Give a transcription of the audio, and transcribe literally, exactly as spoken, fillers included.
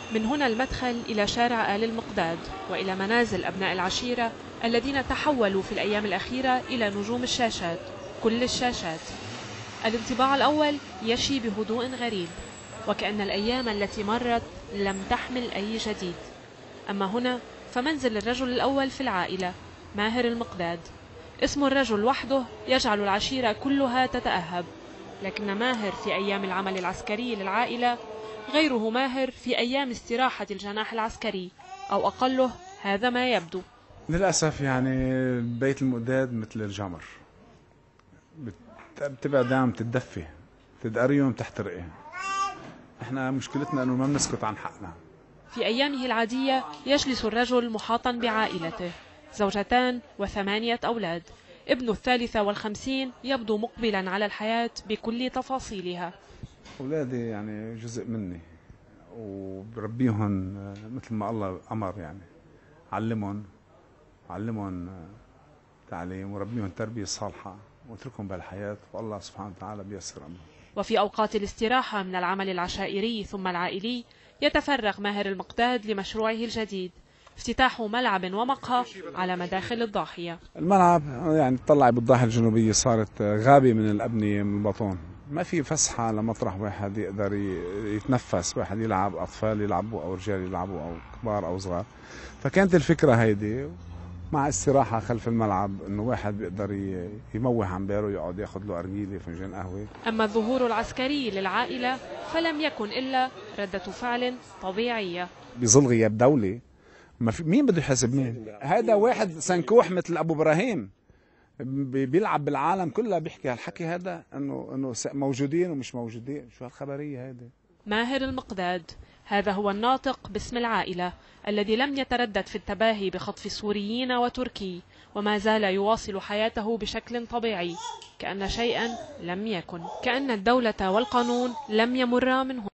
من هنا المدخل إلى شارع آل المقداد وإلى منازل أبناء العشيرة الذين تحولوا في الأيام الأخيرة إلى نجوم الشاشات، كل الشاشات. الانطباع الأول يشي بهدوء غريب، وكأن الأيام التي مرت لم تحمل أي جديد. أما هنا فمنزل الرجل الأول في العائلة، ماهر المقداد. اسم الرجل وحده يجعل العشيرة كلها تتأهب، لكن ماهر في أيام العمل العسكري للعائلة غيره ماهر في أيام استراحة الجناح العسكري، أو أقله هذا ما يبدو. للأسف يعني بيت المقداد مثل الجمر، بتبقى دائما تتدفي، تدقريهم تحترقي. احنا مشكلتنا انه ما بنسكت عن حقنا. في أيامه العادية يجلس الرجل محاطا بعائلته، زوجتان وثمانية أولاد. ابن الثالثة والخمسين يبدو مقبلا على الحياة بكل تفاصيلها. أولادي يعني جزء مني، وبربيهم مثل ما الله أمر، يعني علمهم علمهم تعليم وربيهم تربية صالحة واتركهم بالحياة، والله سبحانه وتعالى بيسر أمرهم. وفي أوقات الاستراحة من العمل العشائري ثم العائلي يتفرغ ماهر المقداد لمشروعه الجديد، افتتاح ملعب ومقهى على مداخل الضاحية. الملعب يعني تطلع بالضاحية الجنوبية صارت غابة من الأبنية من البطون، ما في فسحة لمطرح واحد يقدر يتنفس، واحد يلعب، أطفال يلعبوا أو رجال يلعبوا أو كبار أو صغار. فكانت الفكرة هيدي مع استراحة خلف الملعب، انه واحد بيقدر يموه عن باله، يقعد ياخذ له أرجيلة فنجان قهوة. أما الظهور العسكري للعائلة فلم يكن إلا ردة فعل طبيعية. بظل غياب دولة ما في مين بده يحاسب مين؟ هذا واحد سنكوح مثل أبو إبراهيم بيلعب بالعالم كلها بيحكي هالحكي هذا، انه انه موجودين ومش موجودين. شو هالخبرية هذه؟ ماهر المقداد هذا هو الناطق باسم العائلة الذي لم يتردد في التباهي بخطف سوريين وتركي، وما زال يواصل حياته بشكل طبيعي كأن شيئا لم يكن، كأن الدولة والقانون لم يمرا منه.